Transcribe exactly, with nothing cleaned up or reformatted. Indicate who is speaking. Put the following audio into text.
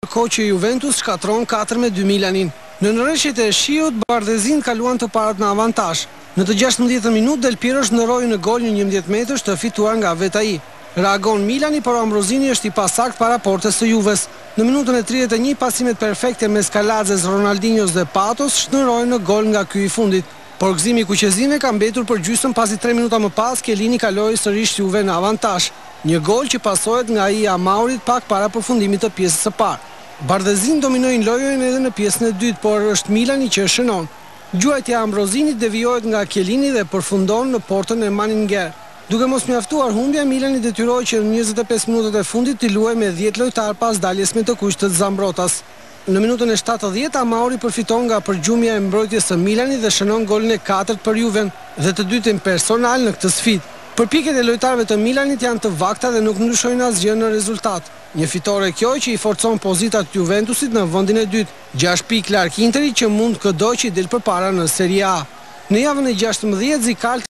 Speaker 1: ndërkohë që Juventus shkatron katër me dy Milanin. Në ndërreshjet e shiut, Bardezin kaluan të parat në avantazh. Në të gjashtëmbëdhjetën minutë Del Piero shndërroi në gol një njëmbëdhjetë metrësh të fituar nga Vetai. Reagon Milani, por Ambrosini është i pasakt para portes së Juves. Në minutën e tridhjetë e një, pasimet perfekte me Skalazes, Ronaldinhos dhe Patos shndërrohen në gol nga ky i fundit. Por gëzimi i kuqezimeve ka mbetur për gjysmë pasi tre minuta më pas Chiellini kaloi sërish Juve në avantazh. Një gol që pasohet nga ai i Amaurit pak para përfundimit të pjesës së parë. Bardezin dominoi lojën edhe në pjesën e dytë, por është Milani që shënon. Gjuajtja e Ambrosinit devijohet nga Chiellini dhe përfundon në portën e Maninger. Duke mos mjaftuar humbja, Milani detyrohej që në njëzet e pesë minutat e fundit të luajë me dhjetë lojtar pas daljes me të kuq të Zambrotas. Në minutën e shtatëdhjetë, Amauri përfiton nga përgjumja e mbrojtjes së Milanit dhe shënon golin e katërt për Juven dhe të dytin personal në këtë sfidë. Përpjekjet e lojtarëve të Milanit janë të vakta dhe nuk ndryshojnë asgjë në rezultat. Një fitore kjo që i forcon pozitat të Juventusit në vendin e dytë, gjashtë pikë larg Interit që mund këdo që i del përpara në Serie A. Në javën e gjashtëmbëdhjetë, Zikal